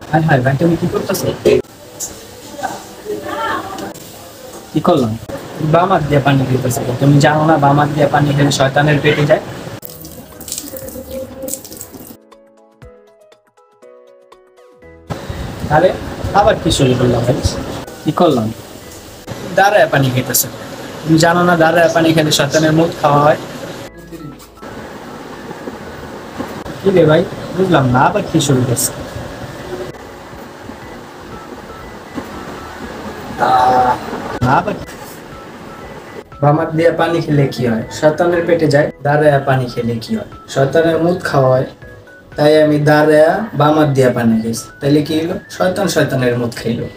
High high ভাই, তুমি কি করতেছো? কি করলাম? বাম হাত দিয়ে পানি দিতেছো, তুমি জানো না বাম হাত দিয়ে পানি খেলে শয়তানের পেটে যায়? আরে আবার কি শুরু করলাম ভাই? কি করলাম? দাঁড়ায় পানি খেতেছে, তুমি জানো না দাঁড়ায় পানি খেলে শয়তানের মুখ খাওয়া হয়? কি রে ভাই, বুঝলাম না আবার কি শুরু করছে? না আবার বাম হাত দিয়ে পানি খেলে কি হয়? শয়তানের পেটে যায়। দাঁড়ায় পানি খেলে কি হয়? শয়তানের মুখ খাওয়া হয়। তাই আমি দাঁড়ায়া বাম হাত দিয়ে পানি খাইছি, তাইলে কি হলো? শয়তান শয়তানের মুখ খাইলো।